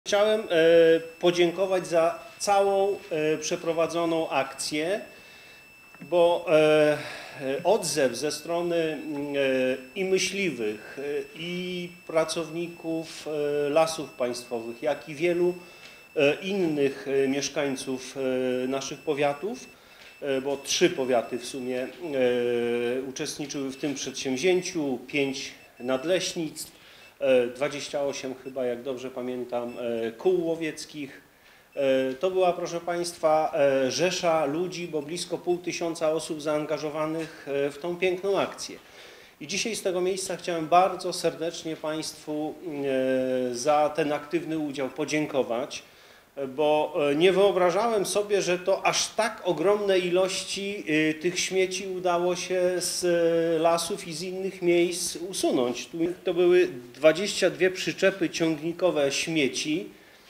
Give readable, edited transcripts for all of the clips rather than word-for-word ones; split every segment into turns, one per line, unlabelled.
Chciałem podziękować za całą przeprowadzoną akcję, bo odzew ze strony i myśliwych, i pracowników Lasów Państwowych, jak i wielu innych mieszkańców naszych powiatów, bo 3 powiaty w sumie uczestniczyły w tym przedsięwzięciu, 5 nadleśnictw, 28 chyba, jak dobrze pamiętam, kół łowieckich. To była, proszę Państwa, rzesza ludzi, bo blisko 500 osób zaangażowanych w tą piękną akcję. I dzisiaj z tego miejsca chciałem bardzo serdecznie Państwu za ten aktywny udział podziękować, bo nie wyobrażałem sobie, że to aż tak ogromne ilości tych śmieci udało się z lasów i z innych miejsc usunąć. To były 22 przyczepy ciągnikowe śmieci,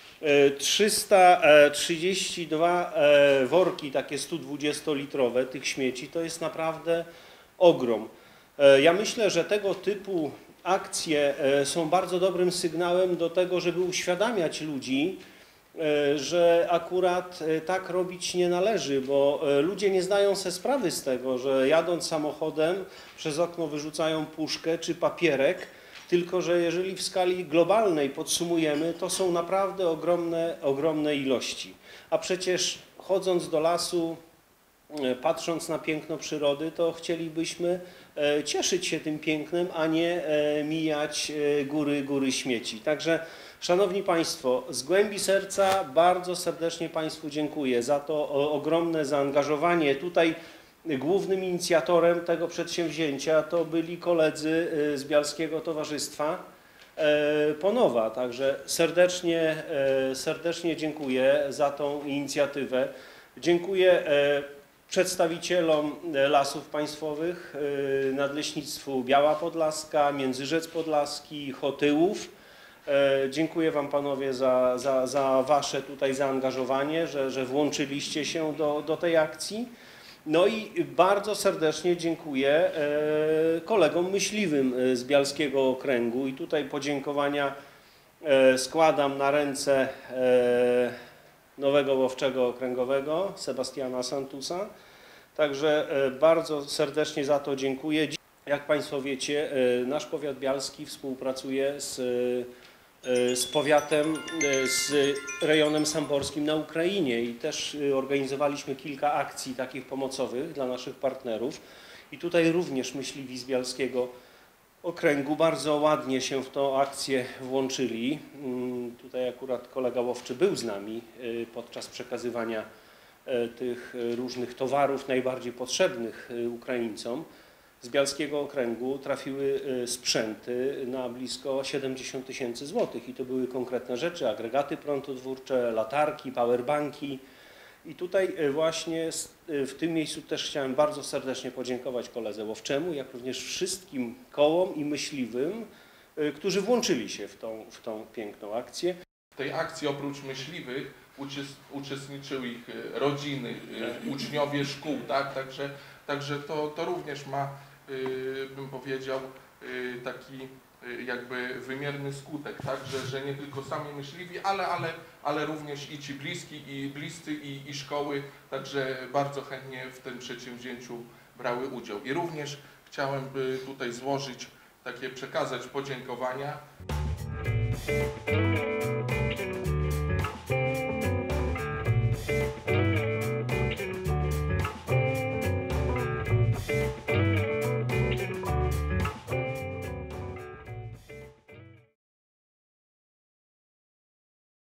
332 worki takie 120-litrowe tych śmieci. To jest naprawdę ogrom. Ja myślę, że tego typu akcje są bardzo dobrym sygnałem do tego, żeby uświadamiać ludzi, że akurat tak robić nie należy, bo ludzie nie zdają sobie sprawy z tego, że jadąc samochodem przez okno wyrzucają puszkę czy papierek, tylko że jeżeli w skali globalnej podsumujemy, to są naprawdę ogromne ilości. A przecież chodząc do lasu, patrząc na piękno przyrody, to chcielibyśmy cieszyć się tym pięknem, a nie mijać góry śmieci. Także, Szanowni Państwo, z głębi serca bardzo serdecznie Państwu dziękuję za to ogromne zaangażowanie. Tutaj głównym inicjatorem tego przedsięwzięcia to byli koledzy z Bialskiego Towarzystwa Ponowa. Także serdecznie dziękuję za tą inicjatywę. Dziękuję przedstawicielom Lasów Państwowych, Nadleśnictwu Biała Podlaska, Międzyrzec Podlaski, Chotyłów. Dziękuję Wam, panowie, za Wasze tutaj zaangażowanie, że włączyliście się do tej akcji. No i bardzo serdecznie dziękuję kolegom myśliwym z Bialskiego Okręgu i tutaj podziękowania składam na ręce nowego łowczego okręgowego Sebastiana Santusa. Także bardzo serdecznie za to dziękuję. Jak Państwo wiecie, nasz powiat bialski współpracuje z powiatem, z rejonem samborskim na Ukrainie i też organizowaliśmy kilka akcji takich pomocowych dla naszych partnerów i tutaj również myśliwi z Bialskiego Okręgu bardzo ładnie się w tą akcję włączyli. Tutaj akurat kolega łowczy był z nami podczas przekazywania tych różnych towarów najbardziej potrzebnych Ukraińcom. Z Bialskiego Okręgu trafiły sprzęty na blisko 70 000 złotych i to były konkretne rzeczy, agregaty prądotwórcze, latarki, powerbanki. I tutaj właśnie w tym miejscu też chciałem bardzo serdecznie podziękować koledze łowczemu, jak również wszystkim kołom i myśliwym, którzy włączyli się w tą piękną akcję.
W tej akcji oprócz myśliwych uczestniczyły ich rodziny, uczniowie szkół, tak? Także to również ma, bym powiedział, taki jakby wymierny skutek, tak? Że nie tylko sami myśliwi, ale również i ci bliscy i szkoły, także bardzo chętnie w tym przedsięwzięciu brały udział. I również chciałem tutaj złożyć, przekazać podziękowania.